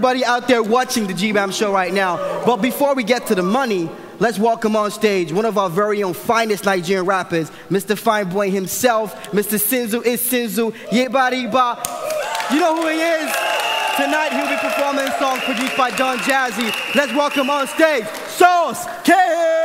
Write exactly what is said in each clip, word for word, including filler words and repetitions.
everybody out there watching the G-Bam show right now. But before we get to the money, let's welcome on stage one of our very own finest Nigerian rappers, Mister Fine Boy himself, Mister Sinzu is Sinzu, Yebari Ba. You know who he is? Tonight he'll be performing a song produced by Don Jazzy. Let's welcome on stage, Sauce Kid!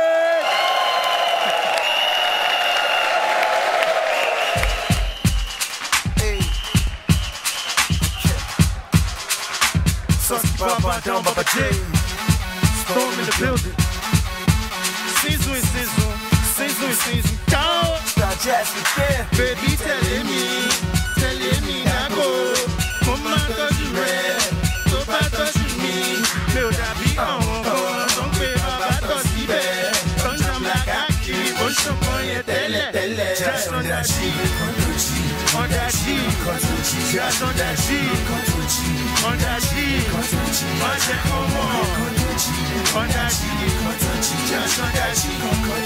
Baba down, Baba J. Storm in the building. Sinzu is Sinzu. Sinzu is Sinzu. Down. Don Jazzy, yeah. Baby, tell me. Tell me, I go. Mama, touch you red. So bad, touch me. No, that be on. Don't pay Baba, touch me bad. Don't jump like I keep. Push up on your tele, tele. Just on that sheet. On that sheet. Just on that sheet. On that sheet, on that come on, on that sheet, just on that sheet,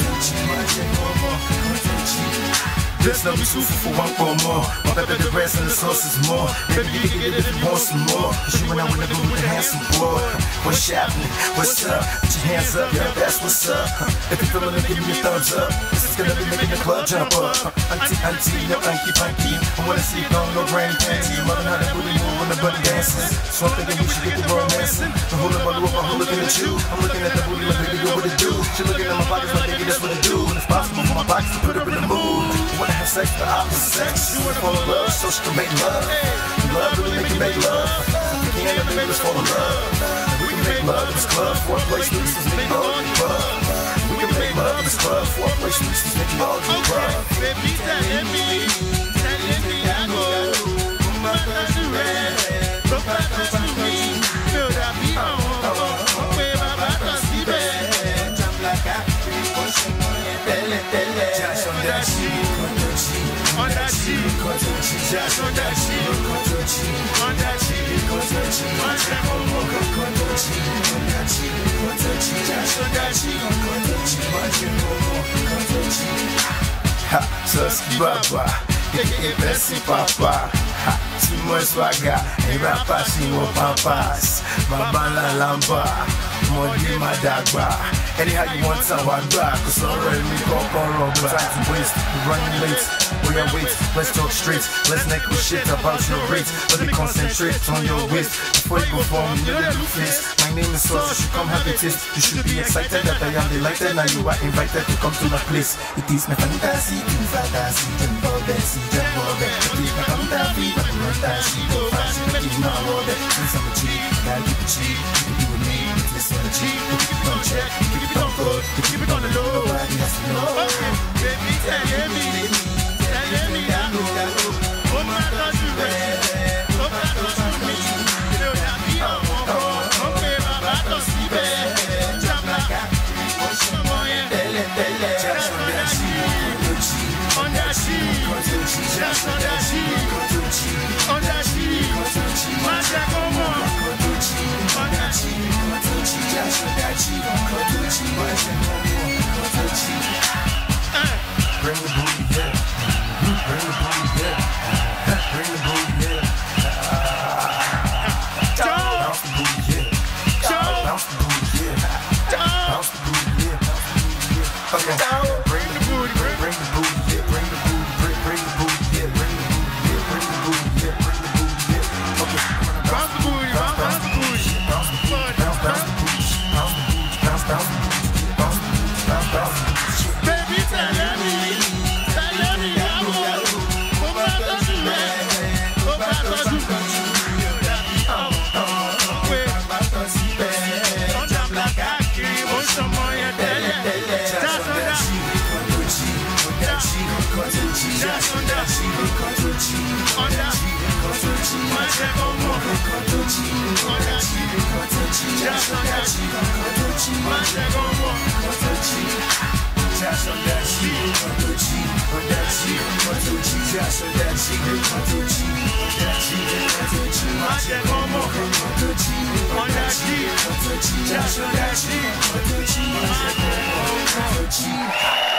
on that come on. This no be super for one for more. My baby, the rest and the sauce is more. Baby, you can get it if you want some more. Cause you and I wanna go with a handsome boy. What's happening? What's up? Put your hands up, yeah, that's what's up. If you feelin' it, give me a thumbs up. This is gonna be making the club jump up. Auntie, auntie, no auntie, punky. I wanna see you go, no granny panty. Mother, how that booty move when the buddy dances. So I'm thinking we should get the romancing. The whole up, I'm looking at you. I'm looking at that booty like, baby, girl, what it do? She looking at my pockets like, baby, that's what it do. And it's possible for my pockets to put her in the mood. Wanna have sex, the opposite sex. You wanna fall in love, so she can make love. Love really make you make love. If you can't, then let's fall in love. We can make love in this club, four place, this is make all in the club. We can make love in this club, four place, this is make all in the club. Baby, tell me, tell me I go. Mama, touch you red, Papa, touch me. Feel that beat on, okay, Baba, touch me bad. Jump like I feel, push on your belly, belly. Just on that sheet. On that sheet, just on that sheet, on that sheet, on that ha, Tusky Baba, Bessie Papa, ha, too much swagger, and rapper, she want papas, Baba la lamba, Modi Madagba. Anyhow you want some I drive, cause already me go on road. Time to waste, we're running late. We are wait, let's talk straight. Let's negotiate about your rates. Let me concentrate on your waist. Before you go for me, you little face. My name is Sauce, you should come have a taste. You should be excited that I am delighted. Now you are invited to come to my place. It is my fantasy, to fantasy, to fantasy, to fantasy. It is my fantasy, to fantasy, to fantasy. Keep my road, since I'm a cheat, gotta keep it cheap. You can do with me, it's on the cheap. Keep it on check, keep it on good, keep it on the low. Nobody has to know. Okay, baby, tell me, tell me I go. Oh my God, you red, oh my God, you me. Feel that beat on, okay, Baba, don't see bad. Jump like I push your boy and tell it, tell it. Just on that sheet, on that sheet, just on that sheet, on that sheet. My jack on one, on that sheet, just on that sheet, my jack on one. Bring the booty, yeah. Bring the booty, yeah. Bring the booty, yeah. Bounce the booty, yeah. Bounce the booty, yeah. Bounce the booty, yeah. Okay. Bring the booty, bring the booty, yeah. Bring the booty, bring bring the booty, yeah. Bring the booty, yeah. Bring the booty, yeah. Bring the booty, yeah. Okay. Bounce the booty, bounce, bounce the booty, bounce the booty, bounce, bounce the booty, bounce the booty, bounce, bounce the booty, bounce, bounce, bounce. Baby, tell me. Just on that sheet, on that sheet, my check on one. On that sheet, just on that sheet, my check on one. Just on that sheet, on that sheet, on that sheet, just on that sheet, on that sheet, my check on one. On that sheet, just on that sheet, my check on one.